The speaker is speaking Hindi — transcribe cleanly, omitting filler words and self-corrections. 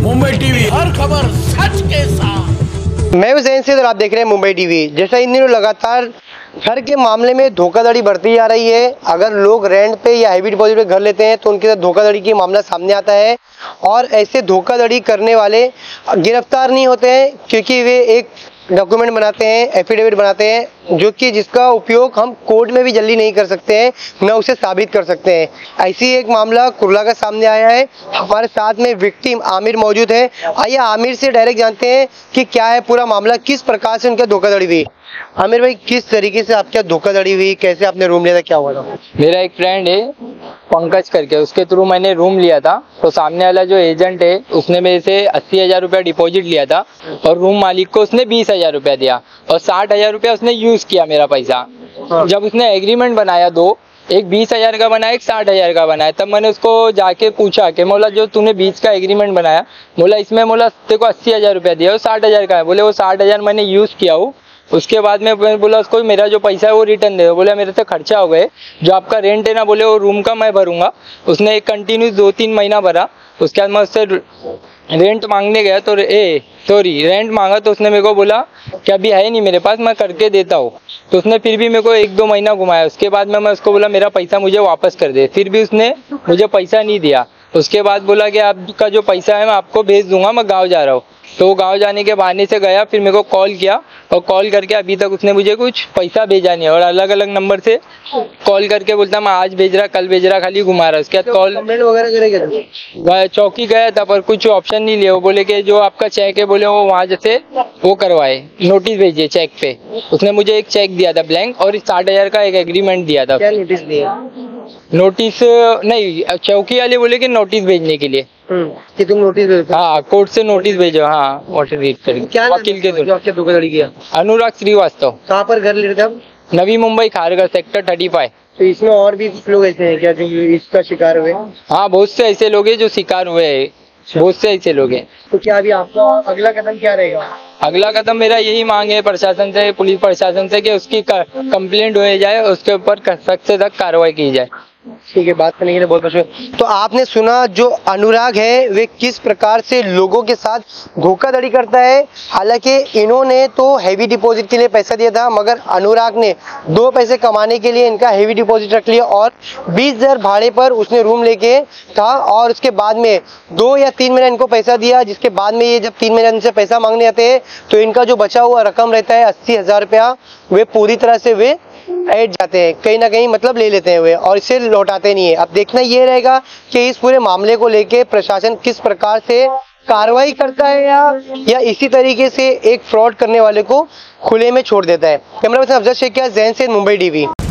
मुंबई टीवी, हर खबर सच के साथ। मैं हूं जैन से और आप देख रहे हैं मुंबई टीवी। जैसा इन दिनों लगातार घर के मामले में धोखाधड़ी बढ़ती जा रही है। अगर लोग रेंट पे या हैवी डिपॉजिट पे घर लेते हैं तो उनके साथ धोखाधड़ी की मामला सामने आता है और ऐसे धोखाधड़ी करने वाले गिरफ्तार नहीं होते हैं, क्योंकि वे एक डॉक्यूमेंट बनाते हैं, एफिडेविट बनाते हैं, जो कि जिसका उपयोग हम कोर्ट में भी जल्दी नहीं कर सकते हैं, न उसे साबित कर सकते हैं। ऐसी एक मामला कुर्ला का सामने आया है। हमारे साथ में विक्टिम आमिर मौजूद है। आइए आमिर से डायरेक्ट जानते हैं कि क्या है पूरा मामला, किस प्रकार से उनका धोखाधड़ी हुई। आमिर भाई, किस तरीके से आपके धोखाधड़ी हुई, कैसे आपने रूम लिया था, क्या हुआ था? मेरा एक फ्रेंड है पंकज करके, उसके थ्रू मैंने रूम लिया था। तो सामने वाला जो एजेंट है उसने मेरे से 80,000 रुपया डिपॉजिट लिया था और रूम मालिक को उसने 20,000 रुपया दिया और 60,000 रुपया उसने यूज किया मेरा पैसा। जब उसने एग्रीमेंट बनाया, दो, एक 20,000 का बनाया, एक 60,000 का बनाया, तब मैंने उसको जाके पूछा कि मोला जो तूने 20 का एग्रीमेंट बनाया, बोला इसमें मोला तेरे को 80,000 रुपया दिया और 60,000 का है। बोले वो 60,000 मैंने यूज किया हूँ। उसके बाद में बोला उसको मेरा जो पैसा है वो रिटर्न दे दो। बोला मेरे से खर्चा हो गए, जो आपका रेंट है ना, बोले वो रूम का मैं भरूंगा। उसने एक कंटिन्यूस 2-3 महीना भरा। उसके बाद मैं उससे रेंट मांगने गया तो रेंट मांगा तो उसने मेरे को बोला कि अभी है नहीं मेरे पास, मैं करके देता हूँ। तो उसने फिर भी मेरे को 1-2 महीना घुमाया। उसके बाद में मैं उसको बोला मेरा पैसा मुझे वापस कर दे, फिर भी उसने मुझे पैसा नहीं दिया। उसके बाद बोला कि आपका जो पैसा है मैं आपको भेज दूंगा, मैं गाँव जा रहा हूँ। तो वो गाँव जाने के बहाने से गया, फिर मेरे को कॉल किया और कॉल करके अभी तक उसने मुझे कुछ पैसा भेजा नहीं है और अलग अलग नंबर से कॉल करके बोलता मैं आज भेज रहा, कल भेज रहा, खाली घुमा रहा। उसके बाद कॉल वगैरह करेगा, चौकी गया था पर कुछ ऑप्शन नहीं लिया। वो बोले कि जो आपका चेक है, बोले वो वहाँ जैसे वो करवाए, नोटिस भेजिए चेक पे। उसने मुझे एक चेक दिया था ब्लैंक और 60,000 का एक एग्रीमेंट दिया था। क्या नोटिस दिया? नोटिस नहीं, चौकी वाले बोले कि नोटिस भेजने के लिए कि तुम नोटिस भेजो। हाँ, कोर्ट से नोटिस भेजो। हाँ, वाटर रीड करके। क्या वकील के जो आपके धोखाधड़ी किया? अनुराग श्रीवास्तव। कहाँ पर घर ले रहे थे आप? नवी मुंबई खारगा सेक्टर 35। तो इसमें और भी कुछ लोग ऐसे हैं क्या जो इसका शिकार हुए? हाँ, बहुत से ऐसे लोग हैं जो शिकार हुए हैं, बहुत से ऐसे लोग हैं। तो क्या अभी आपका अगला कदम क्या रहेगा? अगला कदम मेरा यही मांग है प्रशासन से, पुलिस प्रशासन से, कि उसकी कंप्लेंट हो जाए, उसके ऊपर सख्त से सख्त कार्रवाई की जाए। ठीक है, बात करने के लिए बहुत बहुत शुक्रिया। तो आपने सुना जो अनुराग है वे किस प्रकार से लोगों के साथ धोखाधड़ी करता है। हालांकि इन्होंने तो हैवी डिपॉजिट के लिए पैसा दिया था, मगर अनुराग ने 2 पैसे कमाने के लिए इनका हैवी डिपॉजिट रख लिया और 20,000 भाड़े पर उसने रूम लेके था और उसके बाद में 2 या 3 महीना इनको पैसा दिया। जिसके बाद में ये जब 3 महीने इनसे पैसा मांगने आते हैं तो इनका जो बचा हुआ रकम रहता है 80,000 रुपया, वे पूरी तरह से वे ऐड जाते हैं, कहीं ना कहीं मतलब ले लेते हैं वे और इसे लौटाते नहीं है। अब देखना ये रहेगा कि इस पूरे मामले को लेके प्रशासन किस प्रकार से कार्रवाई करता है या इसी तरीके से एक फ्रॉड करने वाले को खुले में छोड़ देता है। कैमरा पर्सन अफजल शेख, जैन से मुंबई टीवी।